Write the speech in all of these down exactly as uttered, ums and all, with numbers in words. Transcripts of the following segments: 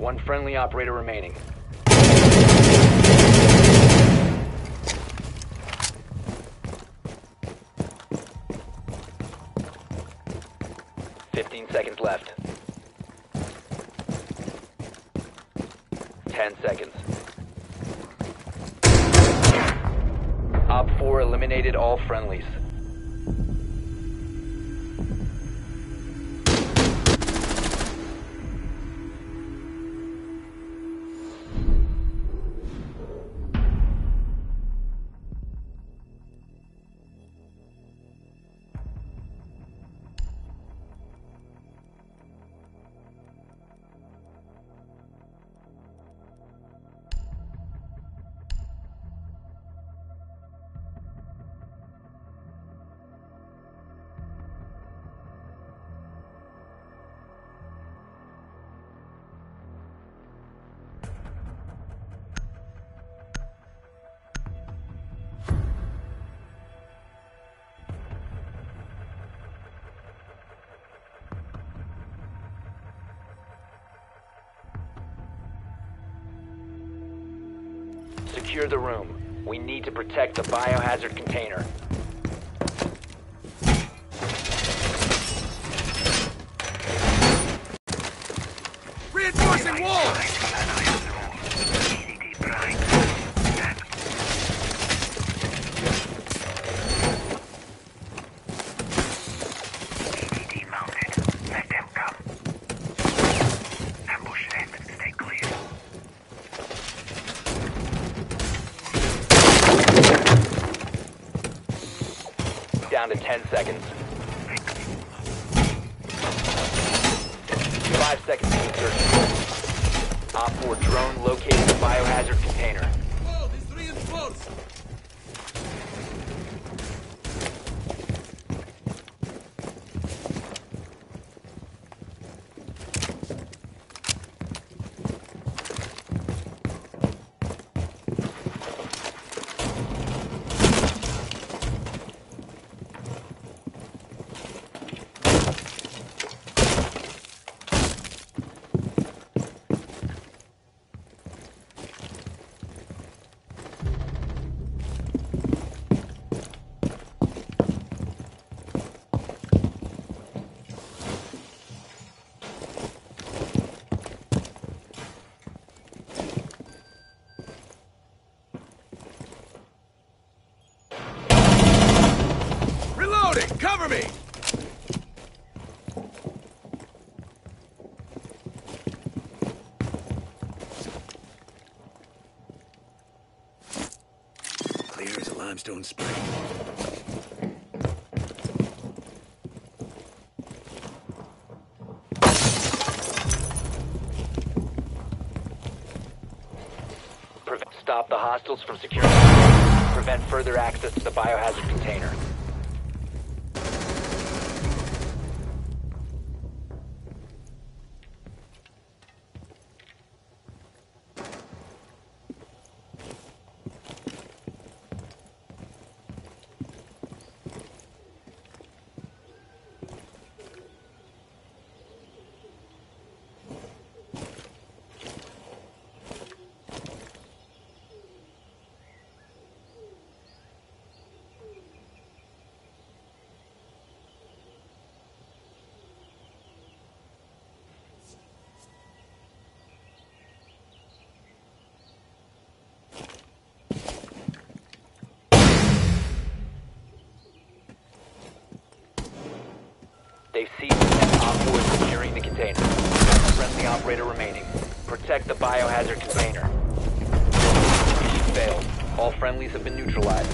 One friendly operator remaining. Fifteen seconds left. Ten seconds. Op four eliminated all friendlies. Secure the room. We need to protect the biohazard container. Reinforcing walls! Down to ten seconds. Five seconds to insertion. Op four drone located the biohazard container. Wall is reinforced! Cover me! Clear as a limestone spring. Prevent, stop the hostiles from securing. Prevent further access to the biohazard container. They've seized and Op four is securing the container. Friendly operator remaining. Protect the biohazard container. Mission failed. All friendlies have been neutralized.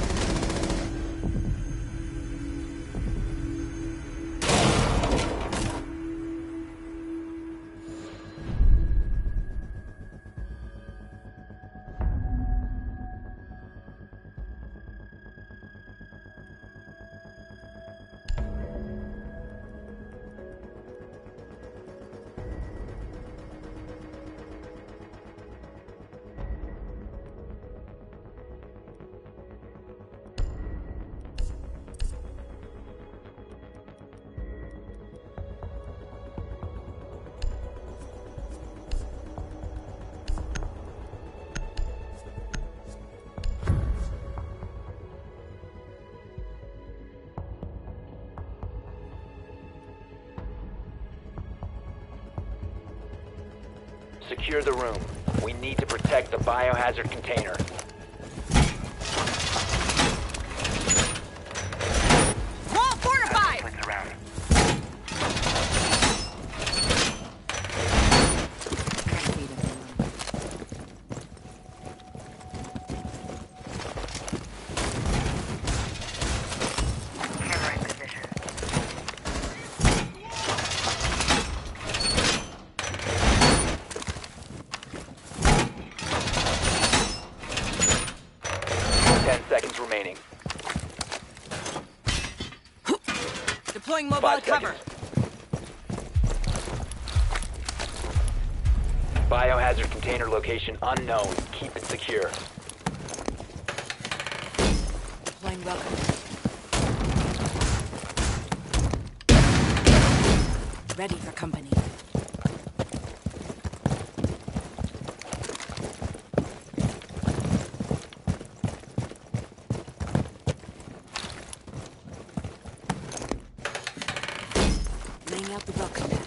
Secure the room. We need to protect the biohazard container. Wall fortified! Ten seconds remaining. Deploying mobile Five cover. seconds. Biohazard container location unknown. Keep it secure. Deploying welcome. Ready for company. Laying out the welcome mat.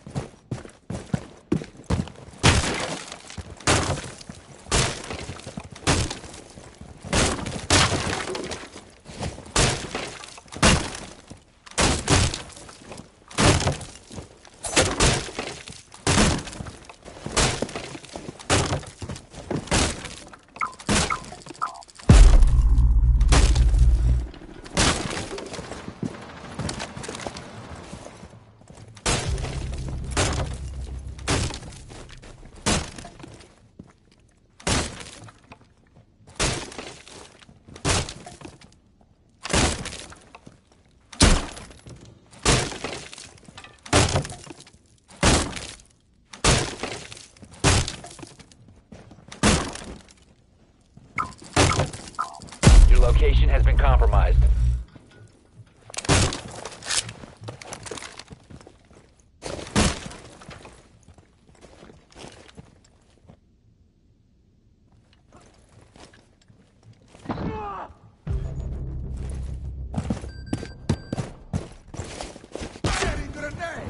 Your location has been compromised. Getting grenade!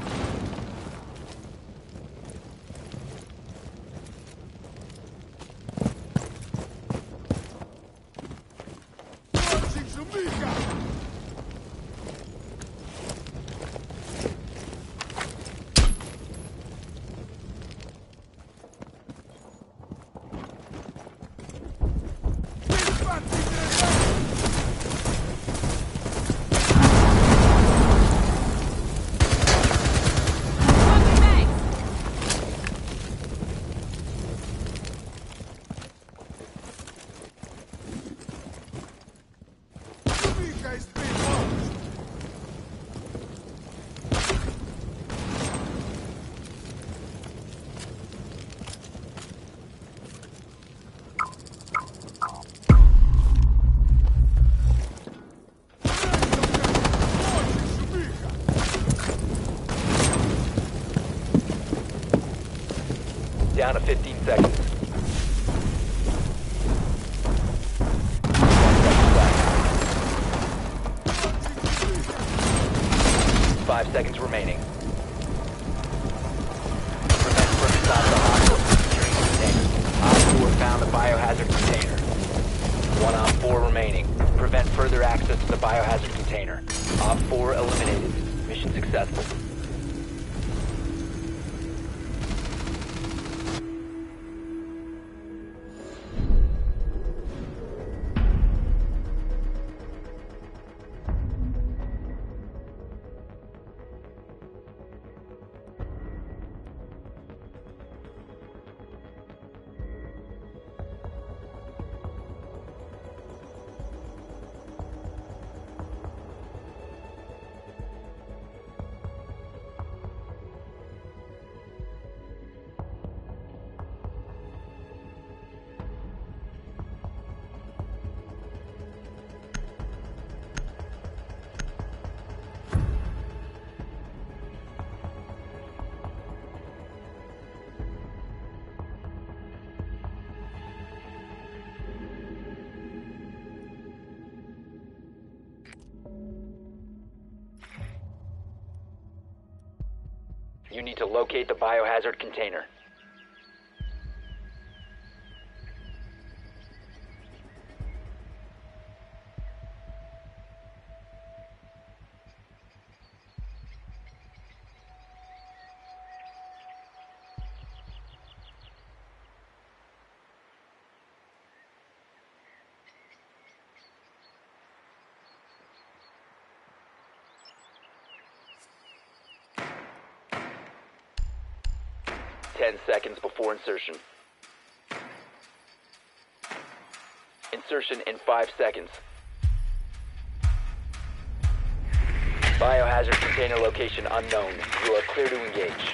Launching Shumika! Dispatching grenade! Welcome back! Shumika is being launched! Launching Shumika! Down to fifteen seconds. Five seconds remaining. Prevent further stop the hostile from securing the container. Op four found the biohazard container. One Op four remaining. Prevent further access to the biohazard container. Op four eliminated. Mission successful. You need to locate the biohazard container. ten seconds before insertion. Insertion in five seconds. Biohazard container location unknown. You are clear to engage.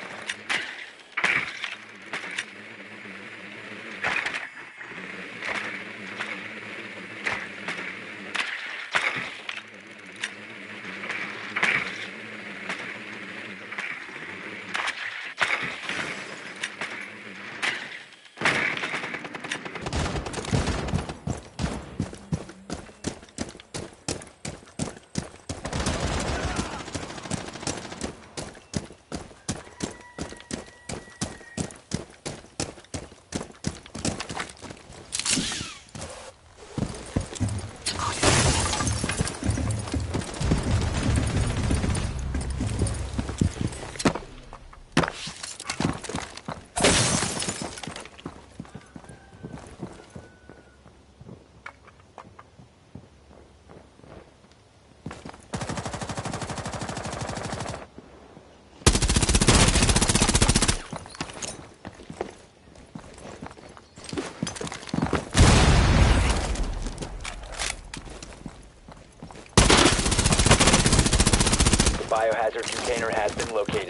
Biohazard container has been located.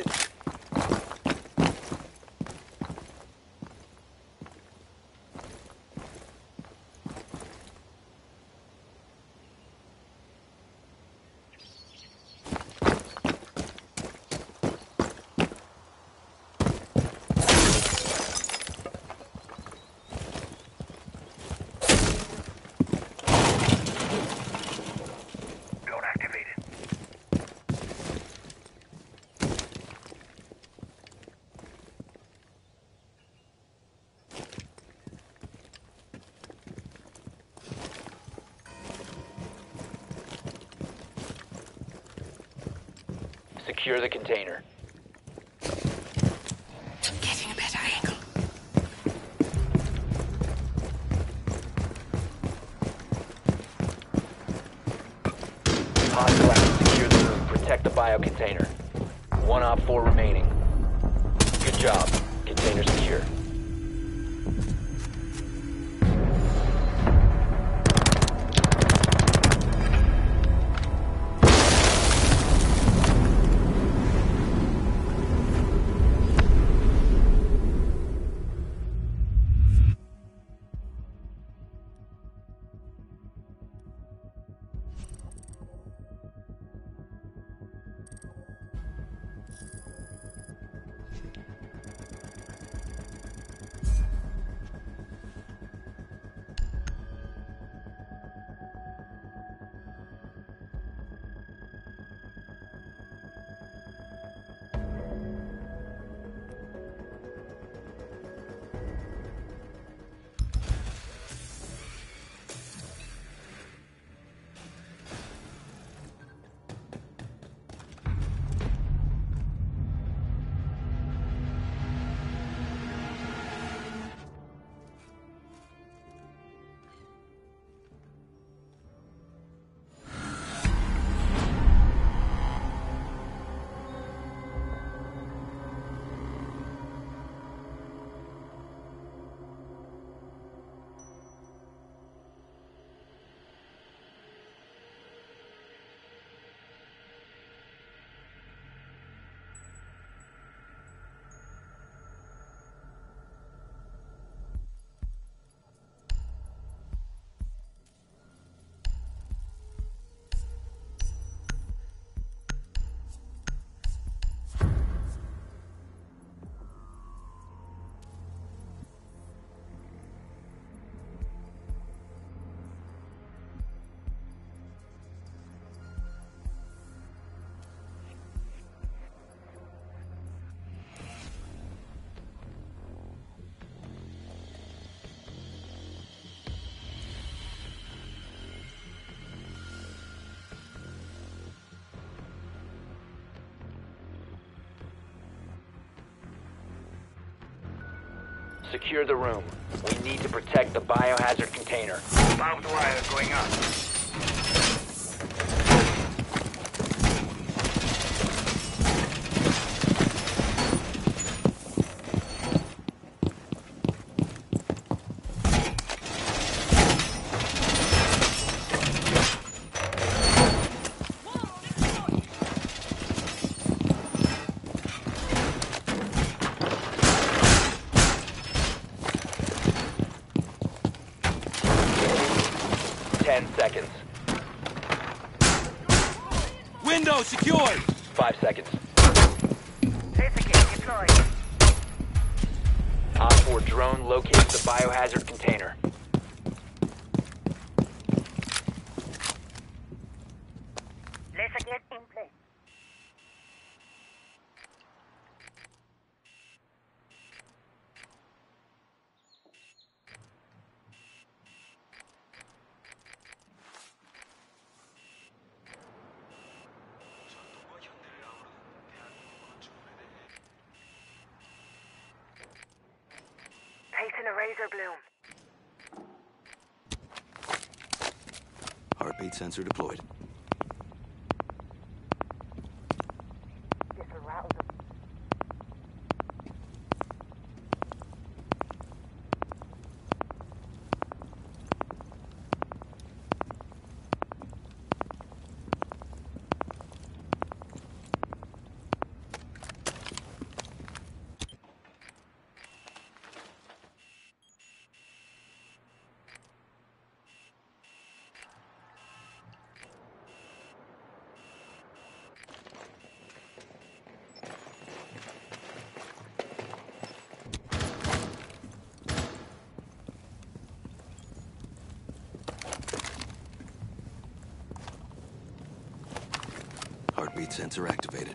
Secure the container. Getting a better angle. Hostile active. Secure the room. Protect the bio container. One op four remaining. Good job. Container secure. Secure the room. We need to protect the biohazard container. Barbed wire going up. Ten seconds. Window secured! Five seconds. Lasergate deployed. Op four drone locates the biohazard container. Lasergate in place. Placing a razor bloom. Heartbeat sensor deployed. This will rattle them. Heartbeat sensor activated.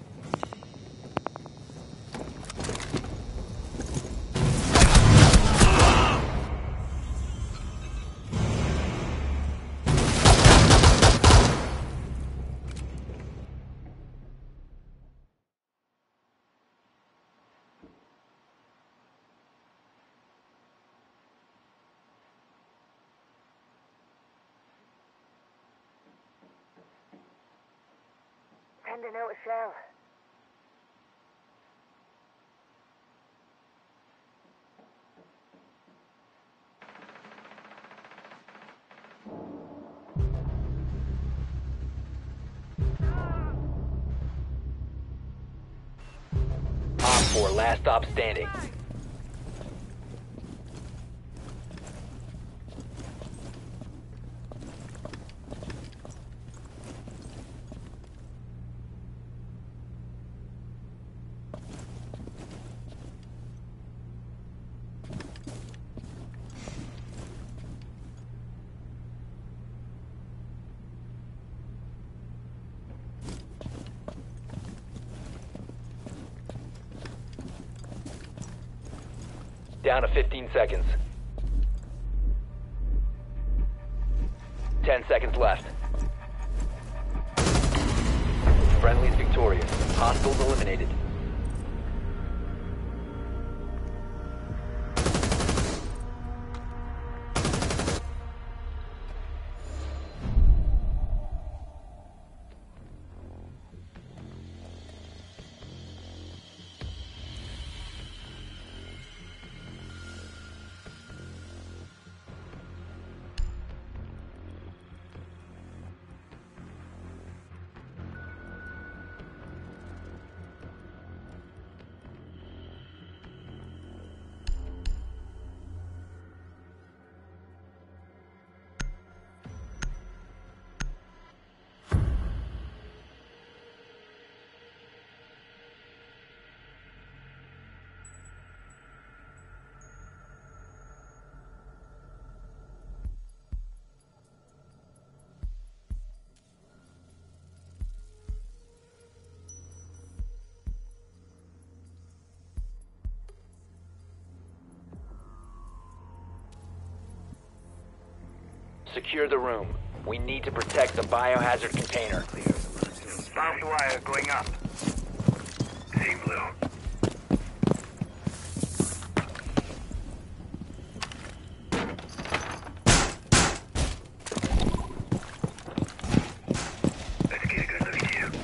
Sending out a shell. Op four last stop standing. Down to fifteen seconds. Ten seconds left. Friendly's victorious. Hostiles eliminated. Secure the room. We need to protect the biohazard container. Barbed wire going up. Team Blue. Let's get a good look at you.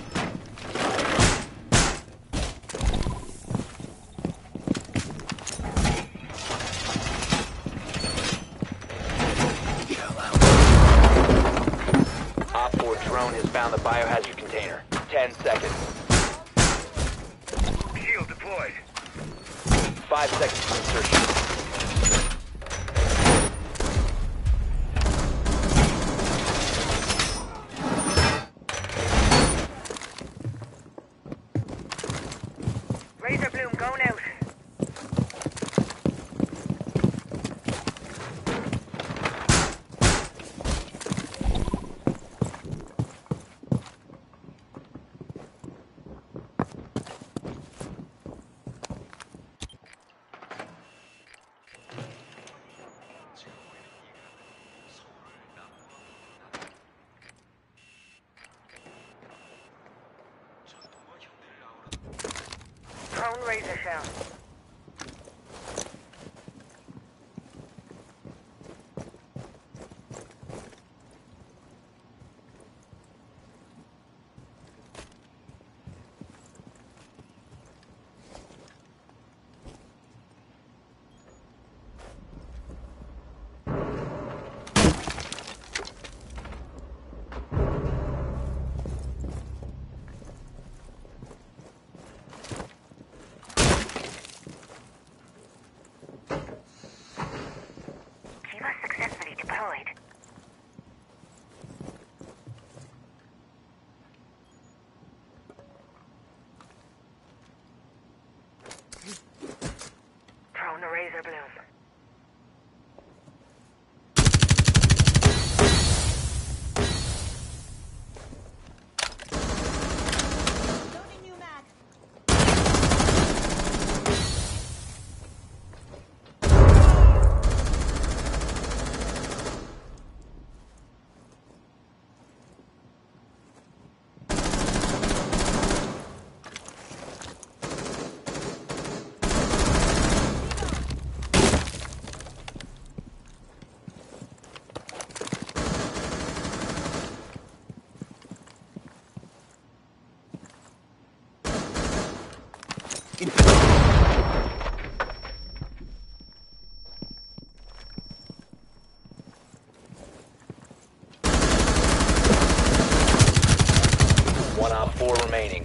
Op four drone has found the biohazard container. Ten seconds. Shield deployed. Five seconds to insertion. razor shell. Successfully deployed. Throwing a razor bloom. One op four remaining.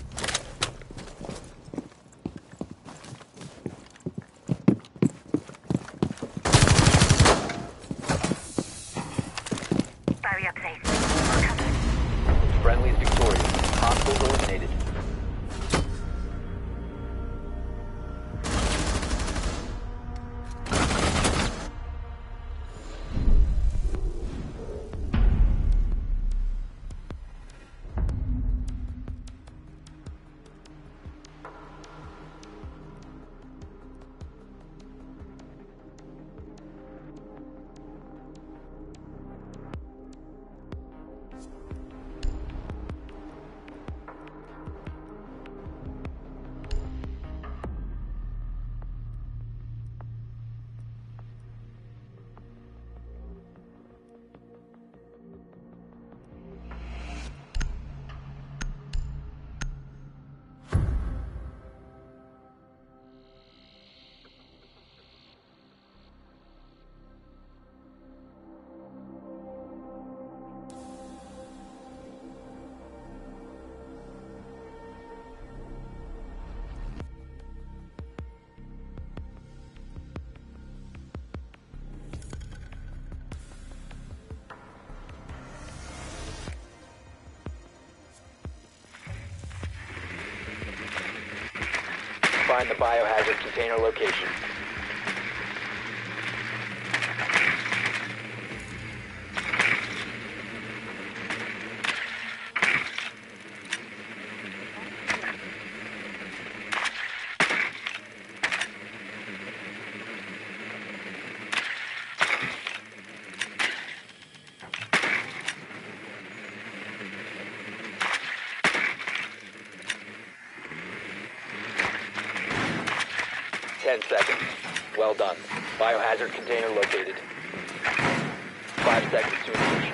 Barry up safe. We're covered. Friendly's victorious. Hostiles eliminated. Find the biohazard container location. Ten seconds. Well done. Biohazard container located. Five seconds to insertion.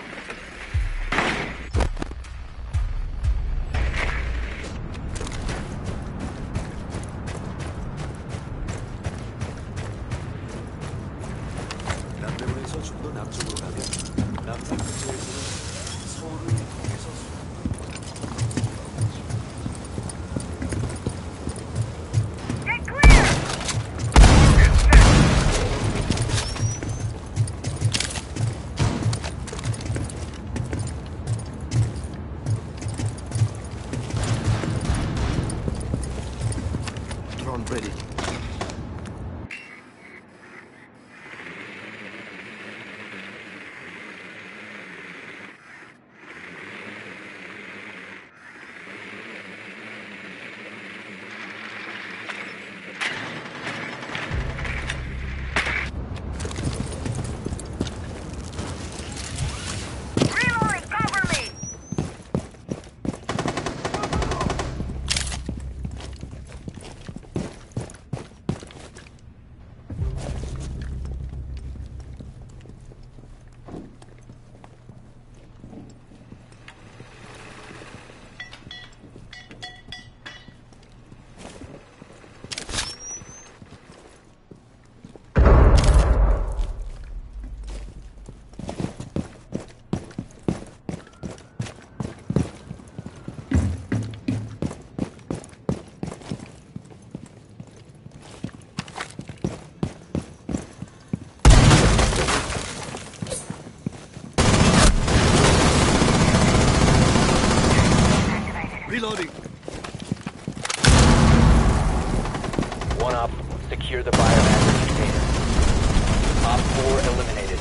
남대문에서 좀 더 남쪽으로 가면 남산 근처에서는 서울을 통해서 Get clear! drone ready. Reloading. One up. Secure the biohazard container. Op four eliminated.